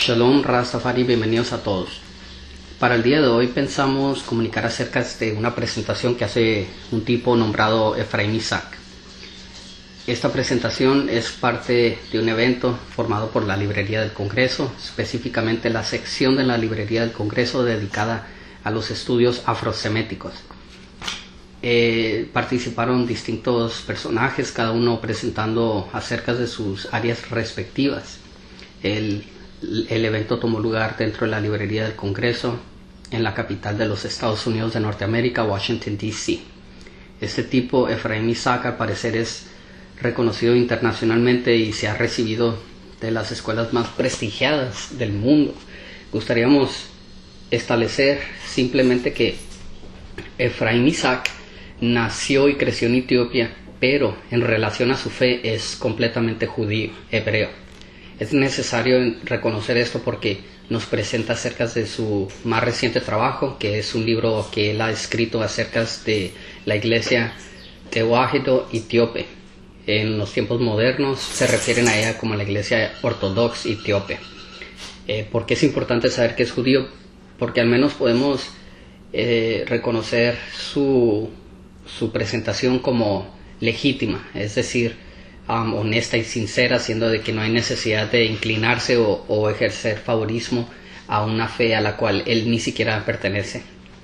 Shalom Rastafari, bienvenidos a todos. Para el día de hoy pensamos comunicar acerca de una presentación que hace un tipo nombrado Efraim Isaac. Esta presentación es parte de un evento formado por la Librería del Congreso, específicamente la sección de la Librería del Congreso dedicada a los estudios afroseméticos. Participaron distintos personajes, cada uno presentando acerca de sus áreas respectivas. El evento tomó lugar dentro de la Librería del Congreso en la capital de los Estados Unidos de Norteamérica, Washington, D.C. Este tipo, Efraim Isaac, al parecer es reconocido internacionalmente y se ha recibido de las escuelas más prestigiadas del mundo. Gustaríamos establecer simplemente que Efraim Isaac nació y creció en Etiopía, pero en relación a su fe es completamente judío, hebreo. Es necesario reconocer esto porque nos presenta acerca de su más reciente trabajo, que es un libro que él ha escrito acerca de la iglesia tewahedo etíope. En los tiempos modernos se refieren a ella como la iglesia ortodoxa etíope. ¿Por qué es importante saber que es judío? Porque al menos podemos reconocer su presentación como legítima, es decir, honesta y sincera, siendo de que no hay necesidad de inclinarse o ejercer favorismo a una fe a la cual él ni siquiera pertenece.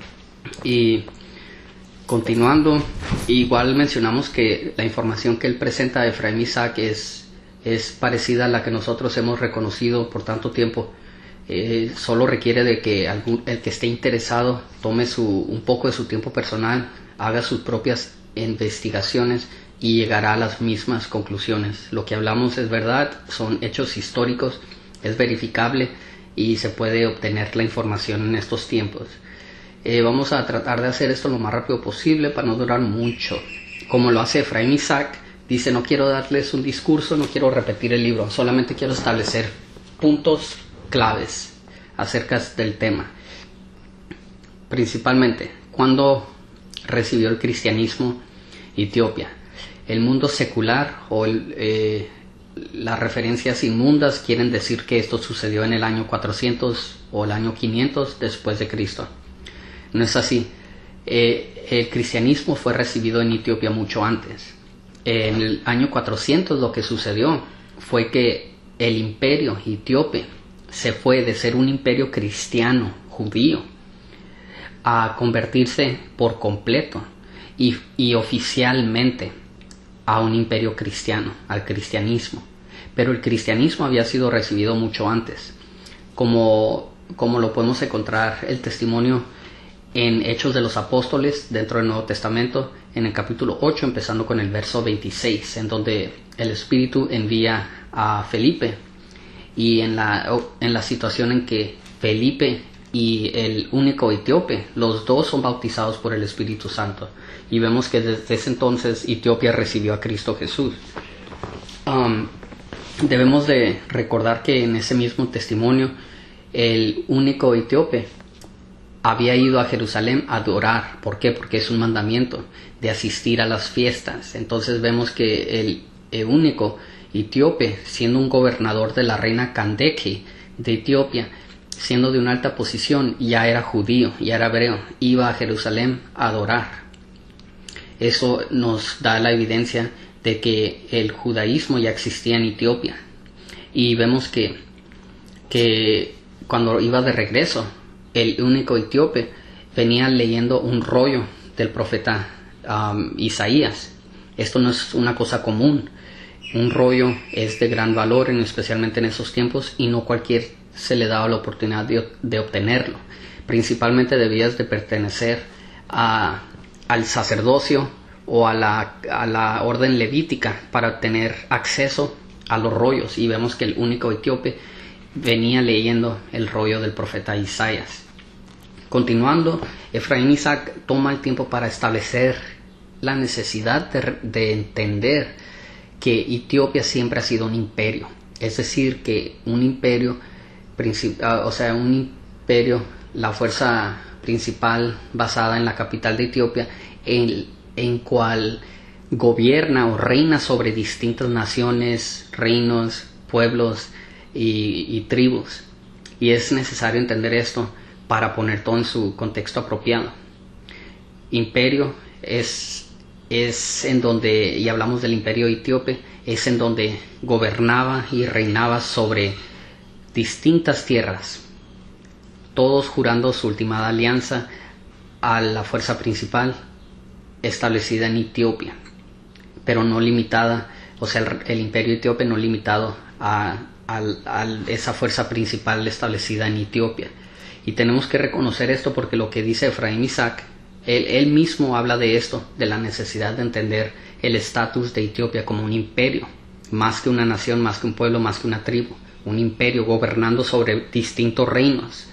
Y continuando, igual mencionamos que la información que él presenta de Efraim Isaac es parecida a la que nosotros hemos reconocido por tanto tiempo. Solo requiere de que el que esté interesado tome un poco de su tiempo personal, haga sus propias investigaciones y llegará a las mismas conclusiones. Lo que hablamos es verdad, son hechos históricos, es verificable y se puede obtener la información en estos tiempos. Vamos a tratar de hacer esto lo más rápido posible para no durar mucho. Como lo hace Efraim Isaac, dice: no quiero darles un discurso, no quiero repetir el libro, solamente quiero establecer puntos claves acerca del tema. Principalmente, ¿cuándo recibió el cristianismo Etiopía? El mundo secular o las referencias inmundas quieren decir que esto sucedió en el año 400 o el año 500 después de Cristo. No es así. El cristianismo fue recibido en Etiopía mucho antes. En el año 400 lo que sucedió fue que el imperio etíope se fue de ser un imperio cristiano, judío, a convertirse por completo y oficialmente a un imperio cristiano, al cristianismo. Pero el cristianismo había sido recibido mucho antes, como lo podemos encontrar el testimonio en Hechos de los Apóstoles dentro del Nuevo Testamento, en el capítulo 8, empezando con el verso 26, en donde el Espíritu envía a Felipe, y en la situación en que Felipe y el único etíope, los dos son bautizados por el Espíritu Santo, y vemos que desde ese entonces Etiopía recibió a Cristo Jesús. Debemos de recordar que en ese mismo testimonio el único etíope había ido a Jerusalén a adorar. ¿Por qué? Porque es un mandamiento de asistir a las fiestas. Entonces vemos que el único etíope, siendo un gobernador de la reina Kandake de Etiopía, siendo de una alta posición, ya era judío, ya era hebreo, iba a Jerusalén a adorar. Eso nos da la evidencia de que el judaísmo ya existía en Etiopía. Y vemos que cuando iba de regreso, el único etíope venía leyendo un rollo del profeta Isaías. Esto no es una cosa común. Un rollo es de gran valor, especialmente en esos tiempos, y no cualquier se le daba la oportunidad de obtenerlo. Principalmente debías de pertenecer al sacerdocio o a la orden levítica para tener acceso a los rollos, y vemos que el único etíope venía leyendo el rollo del profeta Isaías. Continuando, Efraim Isaac toma el tiempo para establecer la necesidad de entender que Etiopía siempre ha sido un imperio, es decir, que un imperio, la fuerza principal basada en la capital de Etiopía, en cual gobierna o reina sobre distintas naciones, reinos, pueblos y tribus. Y es necesario entender esto para poner todo en su contexto apropiado. Imperio es en donde, y hablamos del imperio etíope, es en donde gobernaba y reinaba sobre distintas tierras, todos jurando su ultimada alianza a la fuerza principal establecida en Etiopía, pero no limitada, o sea, el imperio etíope no limitado a esa fuerza principal establecida en Etiopía. Y tenemos que reconocer esto porque lo que dice Efraín Isaac, él mismo habla de esto, de la necesidad de entender el estatus de Etiopía como un imperio, más que una nación, más que un pueblo, más que una tribu, un imperio gobernando sobre distintos reinos.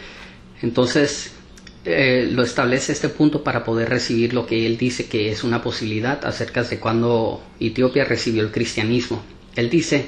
Entonces lo establece este punto para poder recibir lo que él dice que es una posibilidad acerca de cuando Etiopía recibió el cristianismo. Él dice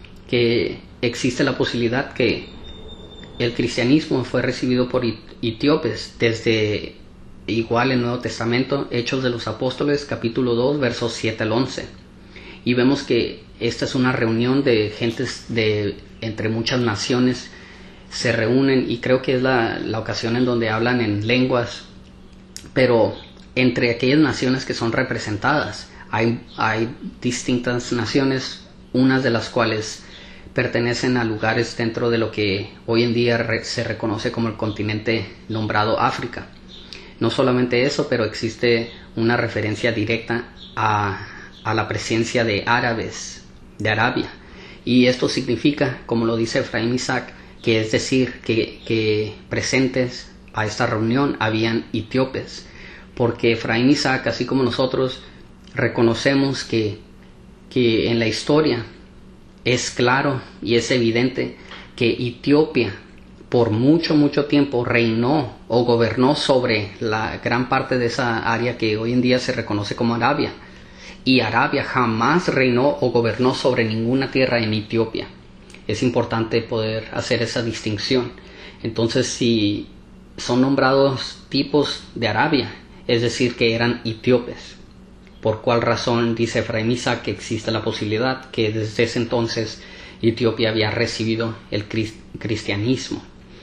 que existe la posibilidad que el cristianismo fue recibido por etíopes desde igual en el Nuevo Testamento, Hechos de los Apóstoles, capítulo 2, versos 7 al 11. Y vemos que esta es una reunión de gentes de entre muchas naciones, se reúnen, y creo que es la ocasión en donde hablan en lenguas, pero entre aquellas naciones que son representadas hay distintas naciones, unas de las cuales pertenecen a lugares dentro de lo que hoy en día se reconoce como el continente nombrado África. No solamente eso, pero existe una referencia directa a la presencia de árabes, de Arabia. Y esto significa, como lo dice Efraín Isaac, que es decir, que presentes a esta reunión habían etíopes. Porque Efraín Isaac, así como nosotros, reconocemos que en la historia es claro y es evidente que Etiopía por mucho tiempo reinó o gobernó sobre la gran parte de esa área que hoy en día se reconoce como Arabia, y Arabia jamás reinó o gobernó sobre ninguna tierra en Etiopía. Es importante poder hacer esa distinción. Entonces, si son nombrados tipos de Arabia, es decir, que eran etíopes. ¿Por cuál razón dice Efraín Isaac que existe la posibilidad que desde ese entonces Etiopía había recibido el cristianismo?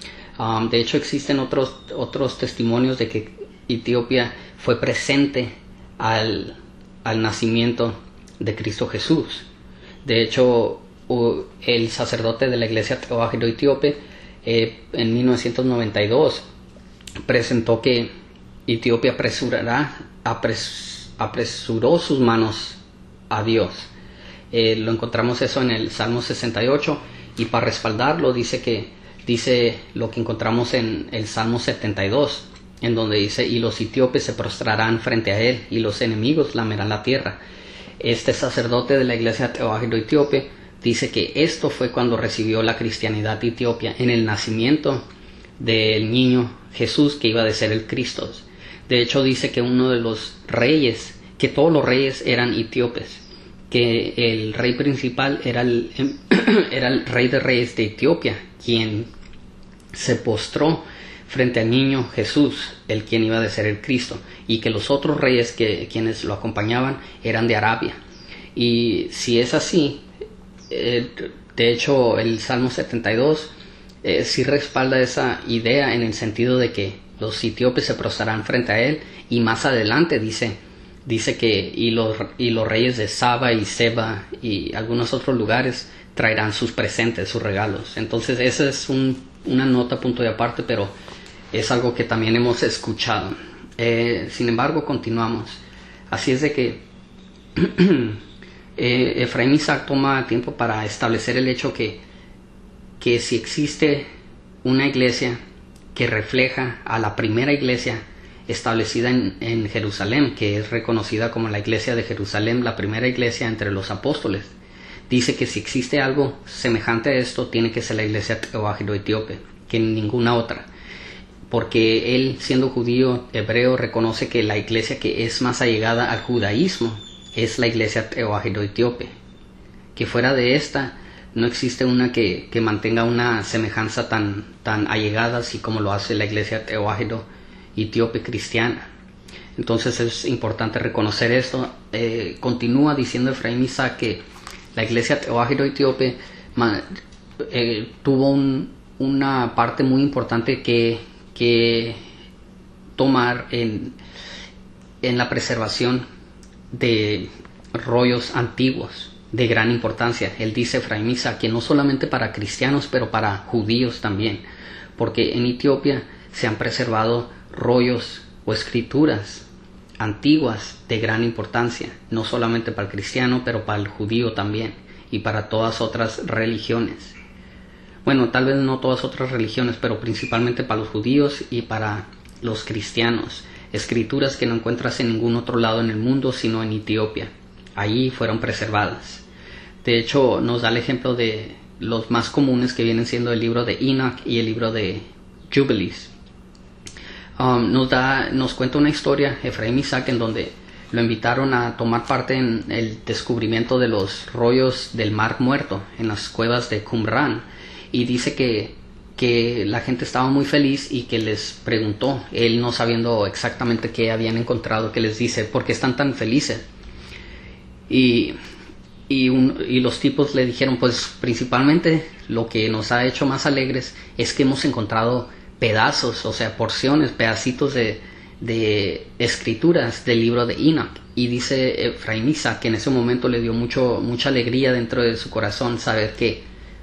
De hecho, existen otros testimonios de que Etiopía fue presente al nacimiento de Cristo Jesús. De hecho, el sacerdote de la iglesia teófilo etíope en 1992 presentó que Etiopía apresuró sus manos a Dios. Lo encontramos eso en el Salmo 68, y para respaldarlo dice lo que encontramos en el Salmo 72, en donde dice: y los etíopes se prostrarán frente a él, y los enemigos lamerán la tierra. Este sacerdote de la iglesia teófilo etíope dice que esto fue cuando recibió la cristianidad Etiopía, en el nacimiento del niño Jesús, que iba a ser el Cristo. De hecho, dice que uno de los reyes, que todos los reyes eran etíopes, que el rey principal era el rey de reyes de Etiopía, quien se postró frente al niño Jesús, el quien iba a ser el Cristo, y que los otros reyes quienes lo acompañaban eran de Arabia. Y si es así, de hecho el Salmo 72 sí respalda esa idea, en el sentido de que los etíopes se prostrarán frente a él, y más adelante dice que y los reyes de Saba y Seba y algunos otros lugares traerán sus presentes, sus regalos. Entonces esa es una nota punto de aparte, pero es algo que también hemos escuchado. Sin embargo, continuamos. Así es de que Efraín Isaac toma tiempo para establecer el hecho que si existe una iglesia que refleja a la primera iglesia establecida en Jerusalén, que es reconocida como la iglesia de Jerusalén, la primera iglesia entre los apóstoles, dice que si existe algo semejante a esto, tiene que ser la iglesia teófilo etíope, que ninguna otra, porque él, siendo judío hebreo, reconoce que la iglesia que es más allegada al judaísmo es la iglesia teófilo etíope, que fuera de esta no existe una que mantenga una semejanza tan allegada así como lo hace la iglesia teófilo etíope cristiana. Entonces es importante reconocer esto. Continúa diciendo Efraín Isaac que la iglesia teófilo etíope tuvo una parte muy importante que tomar en la preservación de rollos antiguos de gran importancia. Él dice, Efraim Isaac, que no solamente para cristianos, pero para judíos también, porque en Etiopía se han preservado rollos o escrituras antiguas de gran importancia, no solamente para el cristiano, pero para el judío también, y para todas otras religiones. Bueno, tal vez no todas otras religiones, pero principalmente para los judíos y para los cristianos. Escrituras que no encuentras en ningún otro lado en el mundo, sino en Etiopía. Allí fueron preservadas. De hecho, nos da el ejemplo de los más comunes, que vienen siendo el libro de Enoch y el libro de Jubilees. Nos cuenta una historia, Efraim Isaac, en donde lo invitaron a tomar parte en el descubrimiento de los rollos del Mar Muerto en las cuevas de Qumran, y dice que la gente estaba muy feliz y que les preguntó, él no sabiendo exactamente qué habían encontrado, que les dice, ¿por qué están tan felices? Y los tipos le dijeron, pues principalmente lo que nos ha hecho más alegres es que hemos encontrado pedazos, o sea, porciones, pedacitos de escrituras del libro de Enoch. Y dice Efraim Isaac que en ese momento le dio mucha alegría dentro de su corazón saber que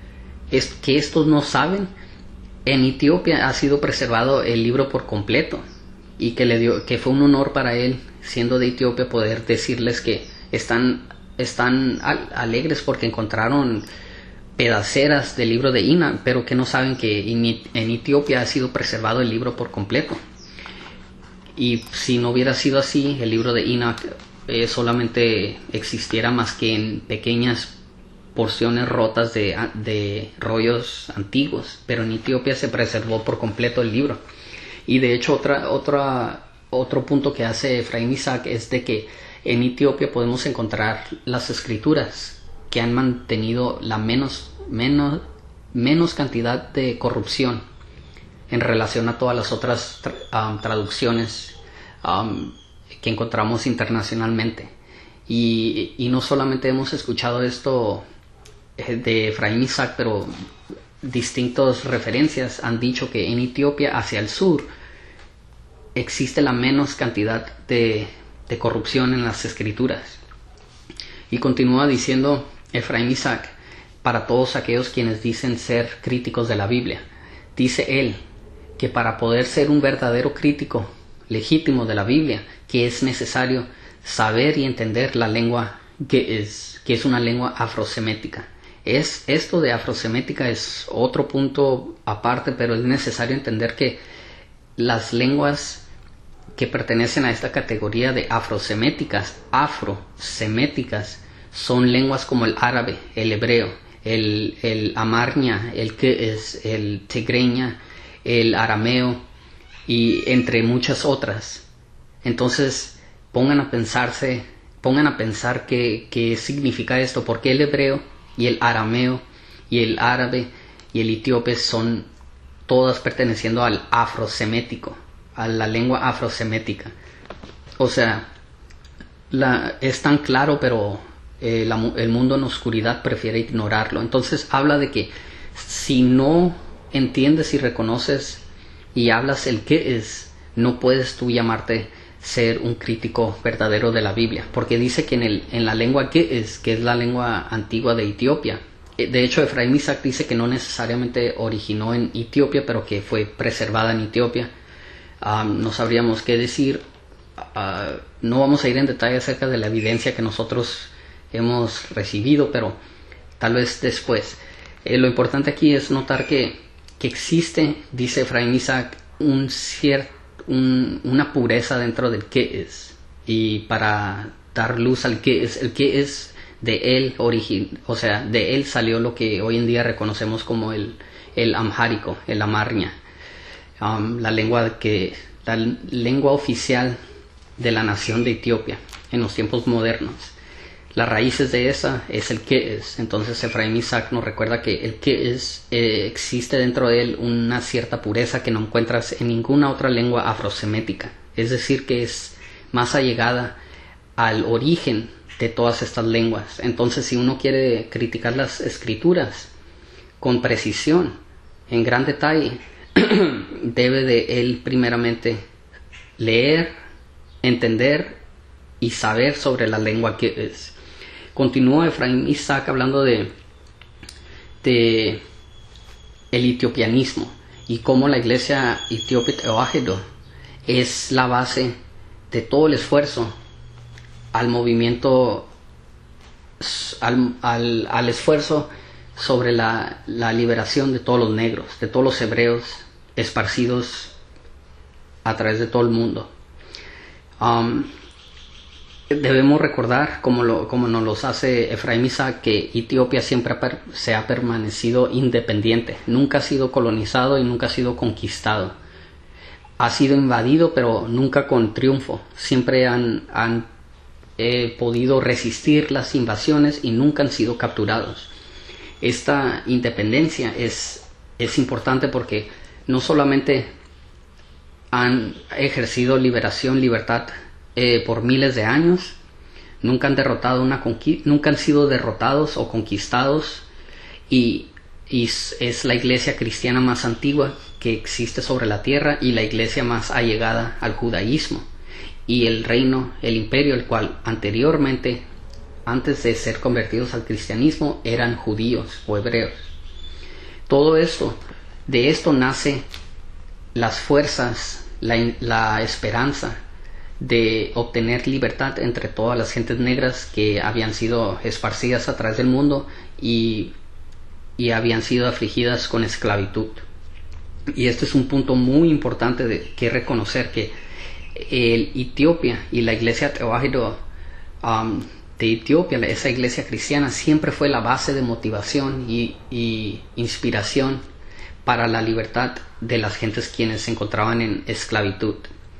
estos no saben. En Etiopía ha sido preservado el libro por completo, y que fue un honor para él, siendo de Etiopía, poder decirles que están alegres porque encontraron pedaceras del libro de Enoch, pero que no saben que en Etiopía ha sido preservado el libro por completo. Y si no hubiera sido así, el libro de Enoch solamente existiera más que en pequeñas porciones rotas de rollos antiguos, pero en Etiopía se preservó por completo el libro. Y de hecho otro punto que hace Efraim Isaac es de que en Etiopía podemos encontrar las escrituras que han mantenido la menos cantidad de corrupción en relación a todas las otras traducciones que encontramos internacionalmente. Y no solamente hemos escuchado esto de Efraim Isaac, pero distintas referencias han dicho que en Etiopía, hacia el sur, existe la menos cantidad de corrupción en las escrituras. Y continúa diciendo Efraim Isaac, para todos aquellos quienes dicen ser críticos de la Biblia, dice él que para poder ser un verdadero crítico legítimo de la Biblia, que es necesario saber y entender la lengua que es una lengua afrosemética. Esto de afrosemética es otro punto aparte, pero es necesario entender que las lenguas que pertenecen a esta categoría de afroseméticas, son lenguas como el árabe, el hebreo, el amarña, el tigreña, el arameo, y entre muchas otras. Entonces pongan a pensar qué significa esto, porque el hebreo y el arameo y el árabe y el etíope son todas perteneciendo al afrosemético, a la lengua afrosemética. O sea, es tan claro, pero el mundo en oscuridad prefiere ignorarlo. Entonces habla de que si no entiendes y reconoces y hablas el qué es, no puedes tú llamarte ser un crítico verdadero de la Biblia, porque dice que en la lengua que es la lengua antigua de Etiopía. De hecho, Efraim Isaac dice que no necesariamente originó en Etiopía, pero que fue preservada en Etiopía. No sabríamos qué decir. No vamos a ir en detalle acerca de la evidencia que nosotros hemos recibido, pero tal vez después. Lo importante aquí es notar que existe, dice Efraim Isaac, una pureza dentro del qué es, y para dar luz al qué es, el qué es de él o sea, de él salió lo que hoy en día reconocemos como el amhárico, el amarña, la lengua oficial de la nación de Etiopía en los tiempos modernos. Las raíces de esa es el qué es. Entonces Efraim Isaac nos recuerda que el qué es existe dentro de él una cierta pureza que no encuentras en ninguna otra lengua afrosemética. Es decir, que es más allegada al origen de todas estas lenguas. Entonces, si uno quiere criticar las escrituras con precisión, en gran detalle, debe de él primeramente leer, entender y saber sobre la lengua que es. Continúa Efraín Isaac hablando de el etiopianismo y cómo la iglesia etíope teógeno es la base de todo el esfuerzo al movimiento, al esfuerzo sobre la liberación de todos los negros, de todos los hebreos esparcidos a través de todo el mundo. Debemos recordar, como nos los hace Efraín Isaac, que Etiopía siempre se ha permanecido independiente, nunca ha sido colonizado y nunca ha sido conquistado. Ha sido invadido, pero nunca con triunfo. Siempre han podido resistir las invasiones y nunca han sido capturados. Esta independencia es importante porque no solamente han ejercido libertad por miles de años, nunca han sido derrotados o conquistados, y es la iglesia cristiana más antigua que existe sobre la tierra y la iglesia más allegada al judaísmo, y el reino, el imperio, el cual anteriormente, antes de ser convertidos al cristianismo, eran judíos o hebreos. Todo esto, de esto nace las fuerzas, la esperanza de obtener libertad entre todas las gentes negras que habían sido esparcidas a través del mundo y habían sido afligidas con esclavitud. Y este es un punto muy importante que reconocer, que Etiopía y la iglesia teógeno de Etiopía, esa iglesia cristiana, siempre fue la base de motivación y inspiración para la libertad de las gentes quienes se encontraban en esclavitud.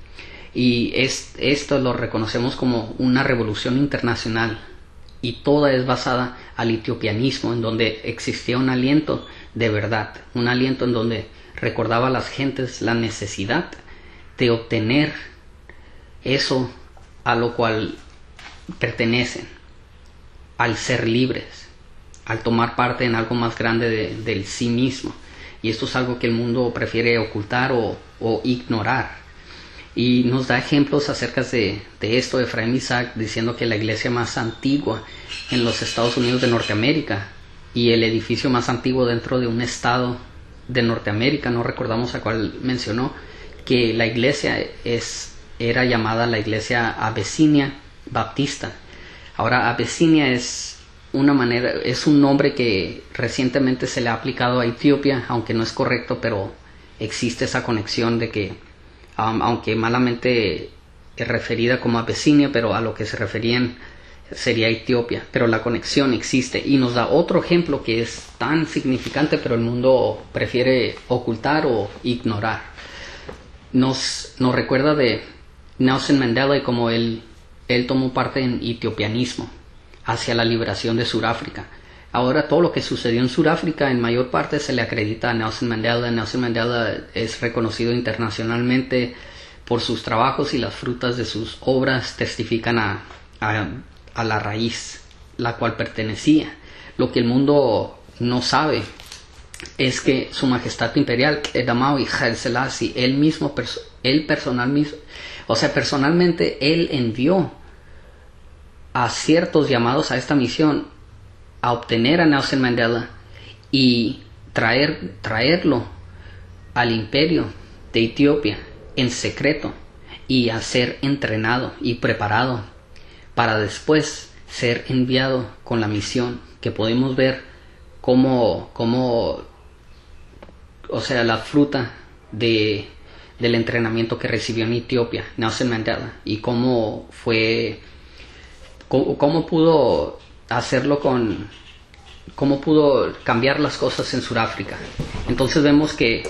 Y esto lo reconocemos como una revolución internacional, y toda es basada al etiopianismo, en donde existía un aliento de verdad, un aliento en donde recordaba a las gentes la necesidad de obtener eso a lo cual pertenecen, al ser libres, al tomar parte en algo más grande del sí mismo. Y esto es algo que el mundo prefiere ocultar o ignorar. Y nos da ejemplos acerca de esto Efraín Isaac, diciendo que la iglesia más antigua en los Estados Unidos de Norteamérica y el edificio más antiguo dentro de un estado de Norteamérica, no recordamos a cuál mencionó, que la iglesia era llamada la iglesia Abesinia Baptista. Ahora, Abesinia es un nombre que recientemente se le ha aplicado a Etiopía, aunque no es correcto, pero existe esa conexión de que aunque malamente referida como Abesinia, pero a lo que se referían sería Etiopía, pero la conexión existe. Y nos da otro ejemplo que es tan significante, pero el mundo prefiere ocultar o ignorar. Nos recuerda de Nelson Mandela y cómo él tomó parte en etiopianismo hacia la liberación de Sudáfrica. Ahora todo lo que sucedió en Sudáfrica en mayor parte se le acredita a Nelson Mandela. Nelson Mandela es reconocido internacionalmente por sus trabajos, y las frutas de sus obras testifican a la raíz la cual pertenecía. Lo que el mundo no sabe es que Su Majestad Imperial Edamawi Haile Selassie, personalmente él envió a ciertos llamados a esta misión a obtener a Nelson Mandela y traerlo al imperio de Etiopía en secreto, y a ser entrenado y preparado para después ser enviado con la misión, que podemos ver cómo la fruta del entrenamiento que recibió en Etiopía Nelson Mandela, y cómo pudo hacerlo cómo pudo cambiar las cosas en Sudáfrica. Entonces vemos que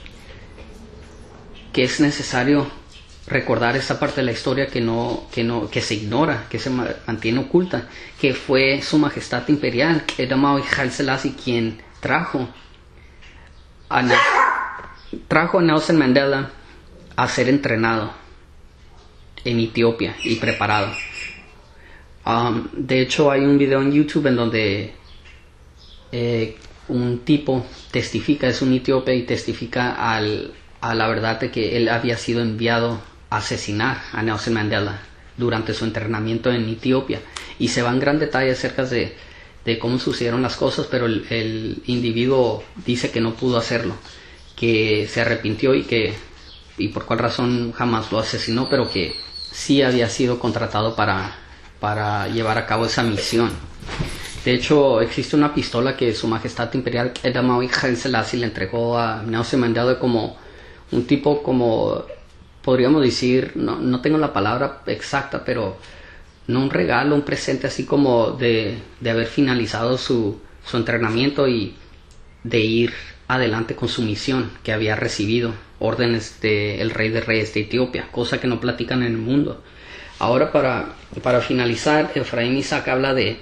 es necesario recordar esa parte de la historia que se ignora, que se mantiene oculta, que fue Su Majestad Imperial Edamawi Haile Selassie quien trajo a Nelson Mandela a ser entrenado en Etiopía y preparado. De hecho hay un video en YouTube en donde un tipo testifica, es un etíope, y testifica a la verdad de que él había sido enviado a asesinar a Nelson Mandela durante su internamiento en Etiopía, y se va en gran detalle acerca de cómo sucedieron las cosas, pero el individuo dice que no pudo hacerlo, que se arrepintió y por cuál razón jamás lo asesinó, pero que sí había sido contratado para llevar a cabo esa misión. De hecho, existe una pistola que Su Majestad Imperial Edamawi Haile Selassie le entregó a Nelson Mandela como un tipo, como podríamos decir, no tengo la palabra exacta, pero no un regalo, un presente así como de haber finalizado su entrenamiento y de ir adelante con su misión que había recibido, órdenes del rey de reyes de Etiopía, cosa que no platican en el mundo. Ahora, para finalizar, Efraín Isaac habla de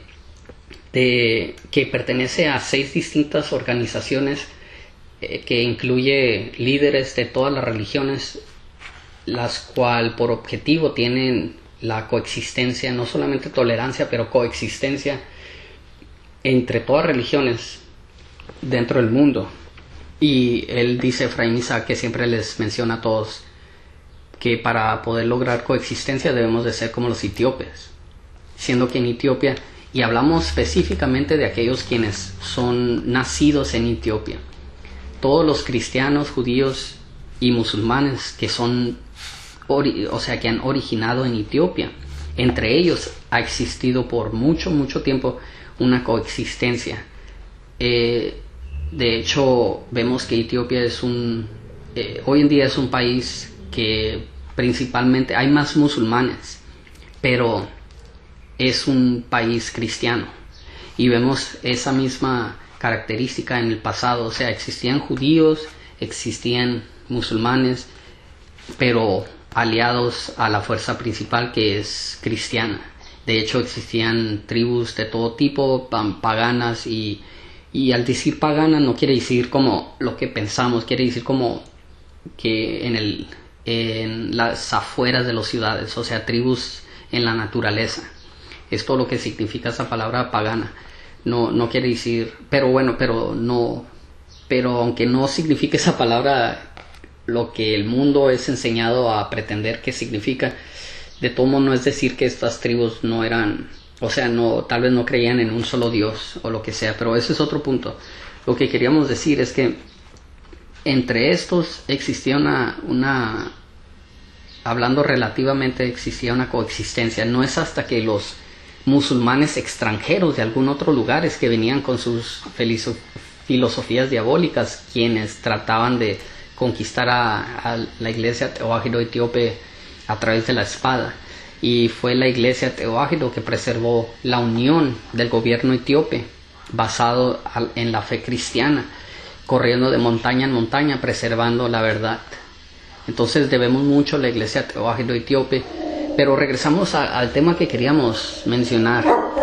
que pertenece a 6 distintas organizaciones que incluye líderes de todas las religiones, las cuales por objetivo tienen la coexistencia, no solamente tolerancia, pero coexistencia entre todas religiones dentro del mundo. Y él dice, Efraín Isaac, que siempre les menciona a todos que para poder lograr coexistencia debemos de ser como los etíopes, siendo que en Etiopía, y hablamos específicamente de aquellos quienes son nacidos en Etiopía, todos los cristianos, judíos y musulmanes que son, que han originado en Etiopía, entre ellos ha existido por mucho tiempo una coexistencia. De hecho, vemos que Etiopía es hoy en día es un país que principalmente hay más musulmanes, pero es un país cristiano, y vemos esa misma característica en el pasado. O sea, existían judíos, existían musulmanes, pero aliados a la fuerza principal, que es cristiana. De hecho, existían tribus de todo tipo, paganas, y al decir pagana no quiere decir como lo que pensamos, quiere decir como que en las afueras de las ciudades, o sea, tribus en la naturaleza. Es todo lo que significa esa palabra pagana. No quiere decir, pero aunque no signifique esa palabra lo que el mundo es enseñado a pretender que significa, de todo modo no es decir que estas tribus no eran, o sea, tal vez no creían en un solo Dios o lo que sea, pero ese es otro punto. Lo que queríamos decir es que entre estos existía hablando relativamente, existía una coexistencia. No es hasta que los musulmanes extranjeros de algún otro lugar que venían con sus filosofías diabólicas quienes trataban de conquistar a la iglesia teógiro etíope a través de la espada, y fue la iglesia teógiro que preservó la unión del gobierno etíope basado en la fe cristiana, corriendo de montaña en montaña preservando la verdad. Entonces debemos mucho a la iglesia teógiro etíope. Pero regresamos al tema que queríamos mencionar,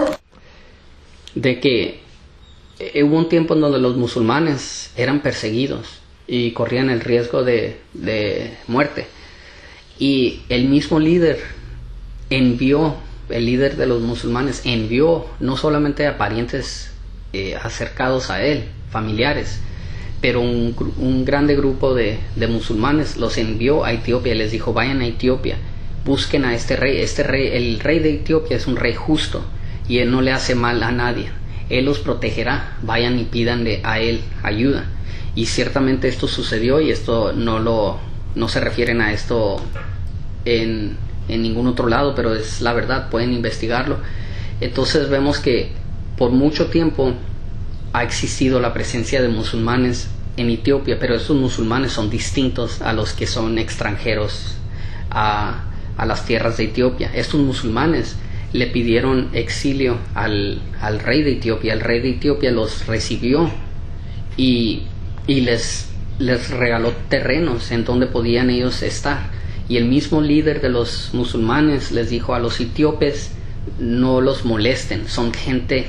de que hubo un tiempo en donde los musulmanes eran perseguidos y corrían el riesgo de muerte, y el mismo líder el líder de los musulmanes envió no solamente a parientes acercados a él, familiares, pero un grande grupo de musulmanes los envió a Etiopía y les dijo: vayan a Etiopía, busquen a este rey, el rey de Etiopía es un rey justo y él no le hace mal a nadie, él los protegerá, vayan y pídanle a él ayuda. Y ciertamente esto sucedió, y esto no se refieren a esto en ningún otro lado, pero es la verdad, pueden investigarlo. Entonces vemos que por mucho tiempo ha existido la presencia de musulmanes en Etiopía, pero estos musulmanes son distintos a los que son extranjeros a las tierras de Etiopía. Estos musulmanes le pidieron exilio al rey de Etiopía. El rey de Etiopía los recibió y les regaló terrenos en donde podían ellos estar. Y el mismo líder de los musulmanes les dijo a los etíopes: no los molesten, son gente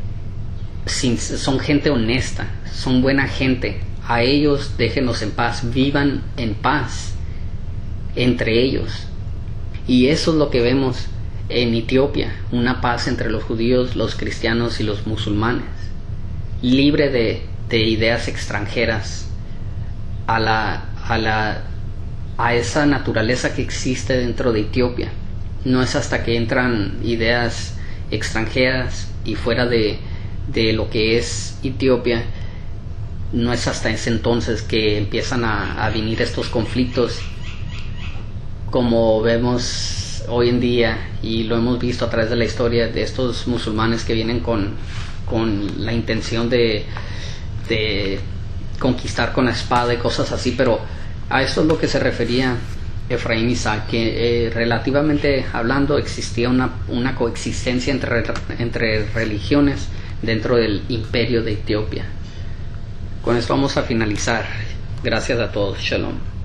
honesta, son buena gente, a ellos déjenlos en paz, vivan en paz entre ellos. Y eso es lo que vemos en Etiopía, una paz entre los judíos, los cristianos y los musulmanes, libre de ideas extranjeras a esa naturaleza que existe dentro de Etiopía. No es hasta que entran ideas extranjeras y fuera de lo que es Etiopía, no es hasta ese entonces que empiezan a venir estos conflictos, como vemos hoy en día, y lo hemos visto a través de la historia de estos musulmanes que vienen con la intención de conquistar con la espada y cosas así. Pero a esto es lo que se refería Efraín Isaac, que relativamente hablando existía una coexistencia entre religiones dentro del imperio de Etiopía. Con esto vamos a finalizar. Gracias a todos. Shalom.